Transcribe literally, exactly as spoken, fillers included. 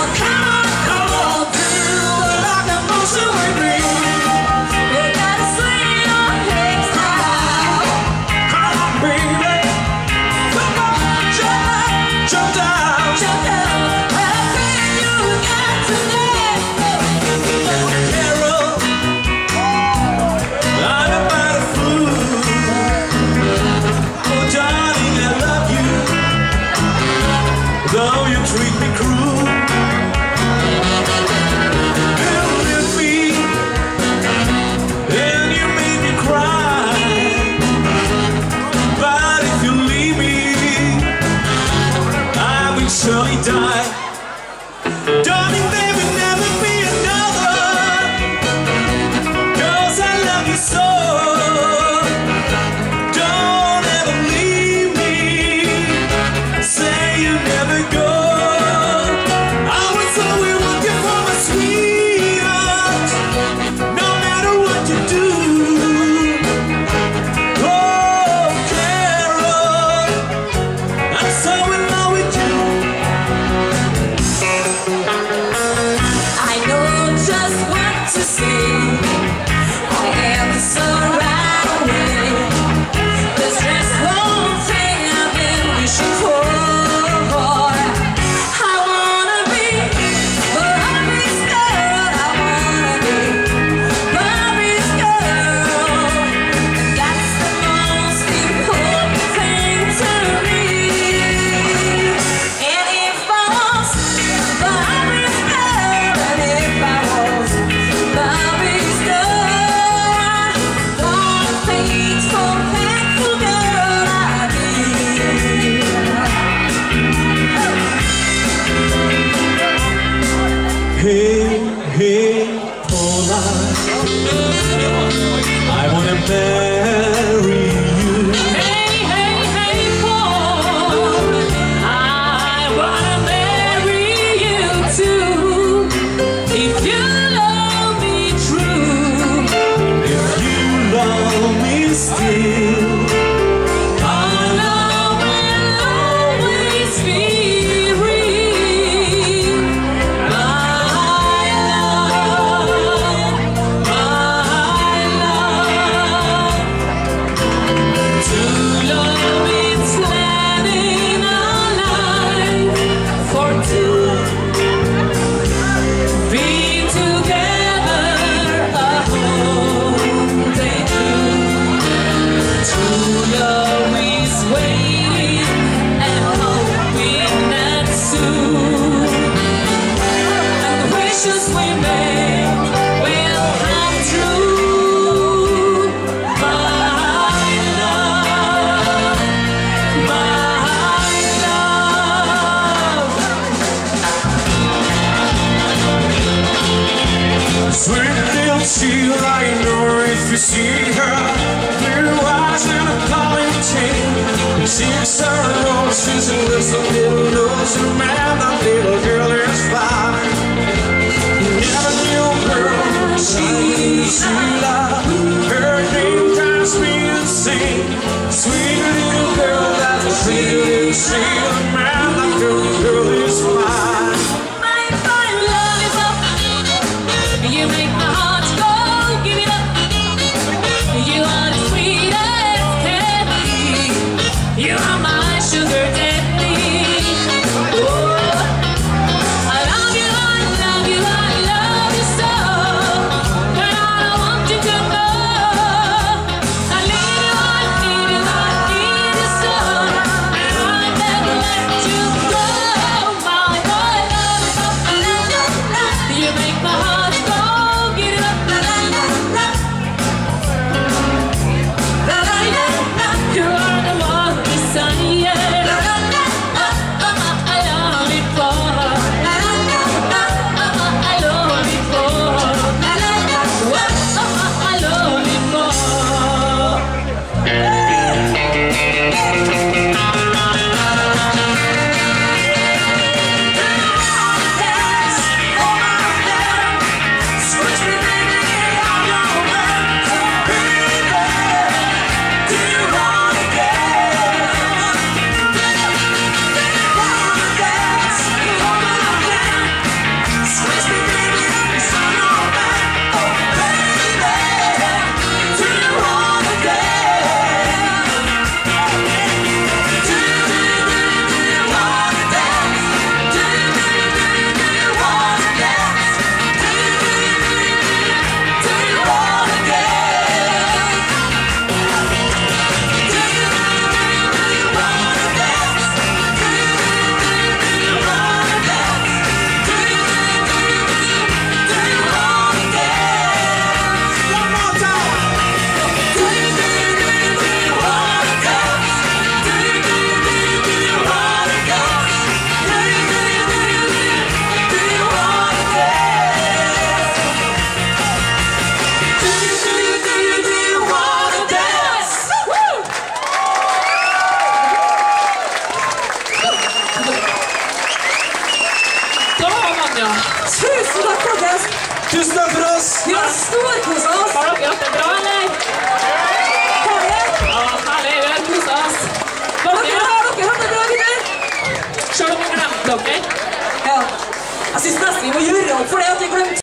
Surely die. Darling, there will never be another, 'cause I love you so. Don't ever leave me, say you never go. I was always looking for my sweetheart, no matter what you do. Oh, Carol, I'm so in love with you. Hey, hey, Paula, I wanna marry you. Hey, hey, hey, Paul, I wanna marry you too. If you love me true, if you love me still, our love will always be real. My love, my love. To love means planning a life for two. Be together a whole day through. True love is waiting and hoping that soon, and the wishes we make will come true. My love, my love. sweet little Sheila, I know if you see her, blue eyes and a calling chain. She's a roses and lips a little nose, and man, that little girl is fine. You never knew her, she's Sheila. Her name drives me insane. Sweet little girl, that's a sweet little Sheila. Man, that little girl is fine. My fine love is up. You make my heart go, give it up. You are the sweetest candy. You are my sugar daddy. Oh, I love you, I love you, I love you so. And I want you to know I need you, I need you, I need you so. And I never let Vi må gjøre opp for det at vi glemte